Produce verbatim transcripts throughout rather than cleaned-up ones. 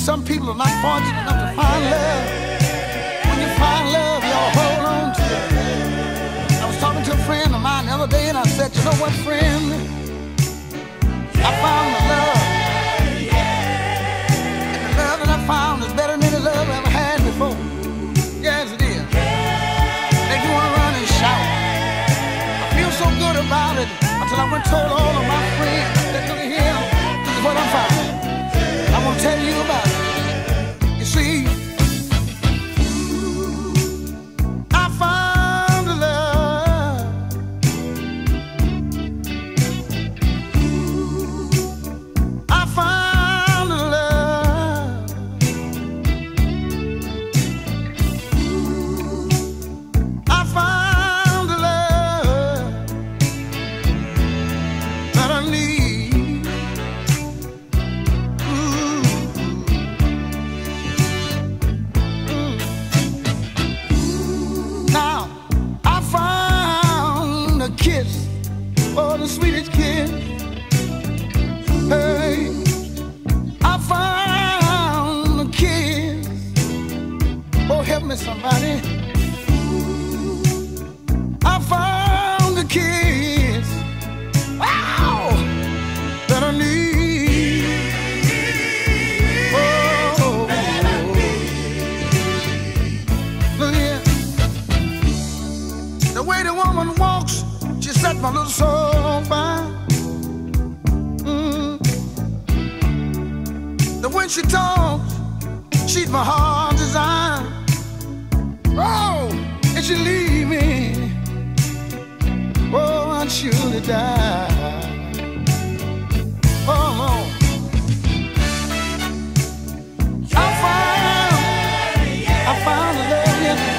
some people are not fortunate enough to find love. When you find love, you all hold on to it. I was talking to a friend of mine the other day, and I said, you know what, friend? I found the love. And the love that I found is better than any love I ever had before. Yes, it is. Make you want to run and shout. I feel so good about it until I went and told all of my friends. I said, look at here, this is what I found. I want to tell you about it. You see, I found a love. I found a love. I found a love that I need. Ooh. Now, I found a kiss, oh, the sweetest kiss. Hey, I found a kiss. Oh, help me, somebody. I found a kiss. Wow, that I need. Oh, look here. The way the woman walks, she set my little soul on fire. Mm. The way she talks, she's my heart desire. Oh, and she leave me. Oh, I'd surely die. Oh, Lord. I found, I found a love, yeah.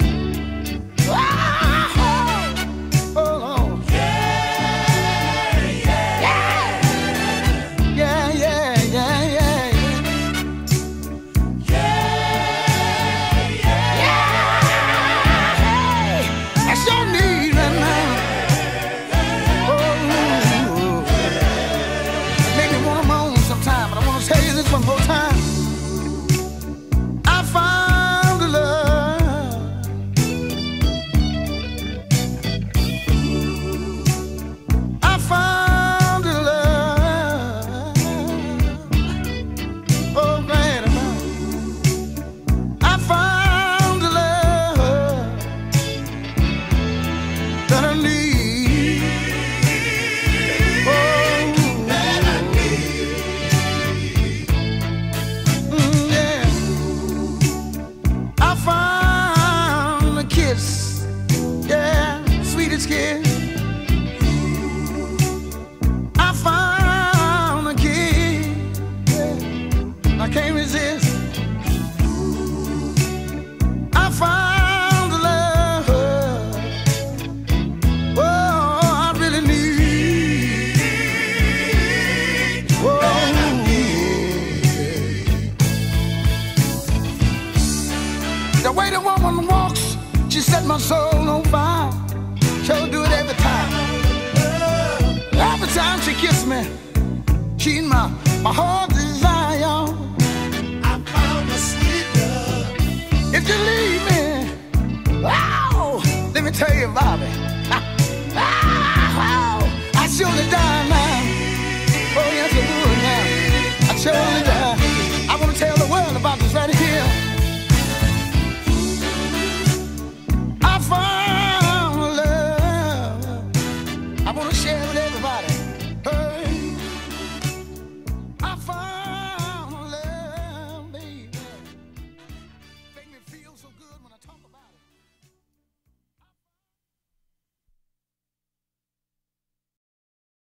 One more time. I found a love. I found a love. Oh, glad about it. I found a love that I need. Kiss. I found a kiss. I can't resist. I found a love. Oh, I really need. Oh, the way the woman walks, she set my soul on fire. She'll do it every time. Every time she kisses me, she's my, my heart.